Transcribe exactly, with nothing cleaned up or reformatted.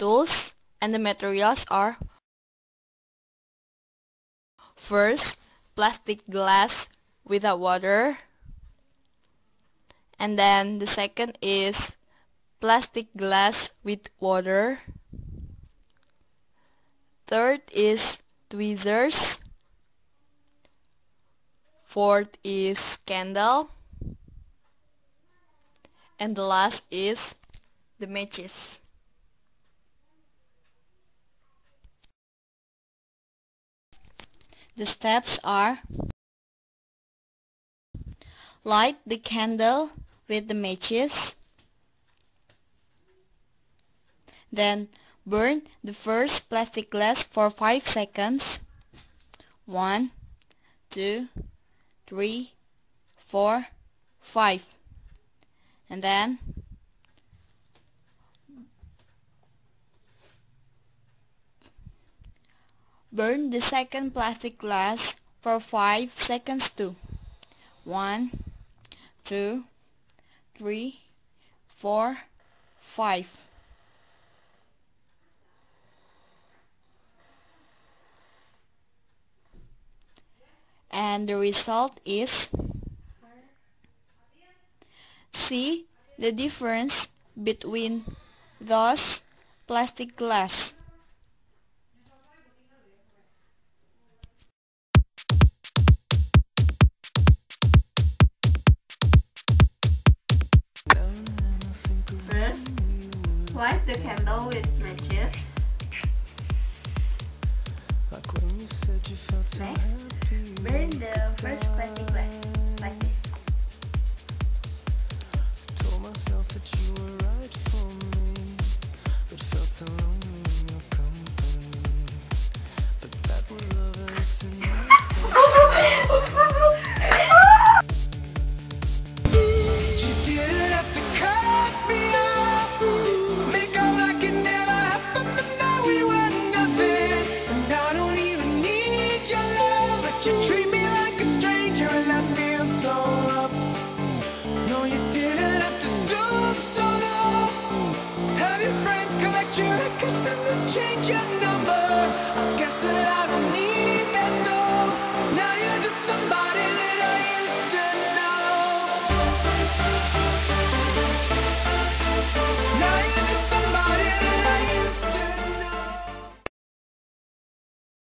tools and the materials are: first, plastic glass without water, and then the second is plastic glass with water. Third is tweezers. Fourth is candle. And the last is the matches. The steps are: light the candle with the matches, then burn the first plastic glass for five seconds. One, two, three, four, five. And then burn the second plastic glass for five seconds too. One, two, three, four, five. And the result is, see the difference between those plastic glass. First, light the candle with matches. Next, burn the first plastic glass like this.